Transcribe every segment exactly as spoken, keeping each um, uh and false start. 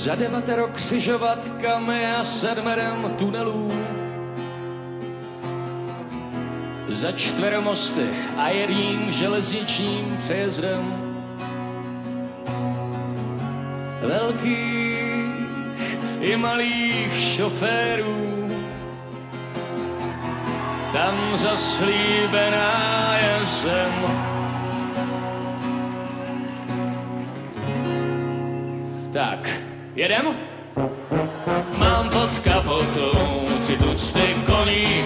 za devatero křižovatkami a sedmerem tunelů, za čtveromosty a jedním železničním přejezdem velkých i malých šoférů. Tam zaslíbená je zem. Tak, jedem? Mám pod kapotou tři tucty koní.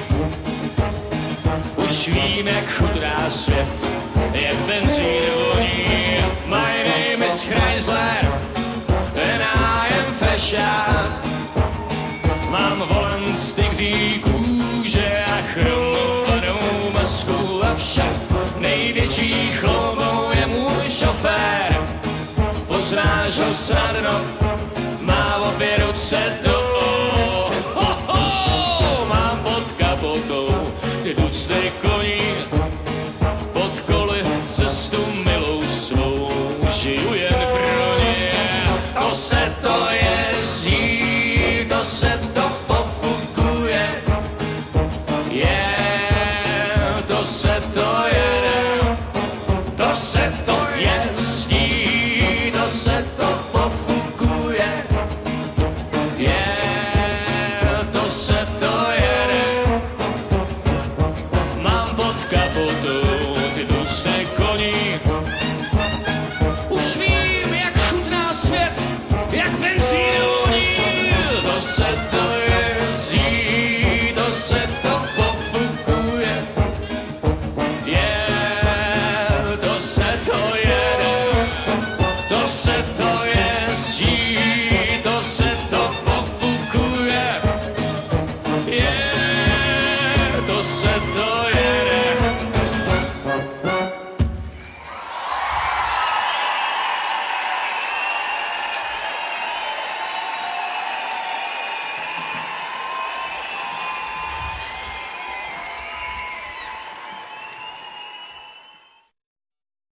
Už vím, jak chutná svět, jak benzín voní. My name is Chrysler and I am fashion. Mám volant z tygří kůže a chromovanou masku, avšak největší chloubou je můj šofér. Poznáš ho snadno, má obě ruce do ho, ho, mám pod kapotou ty tucty koní, pod koly cestu milou svou, žiju jen pro ně, to se to jezdí.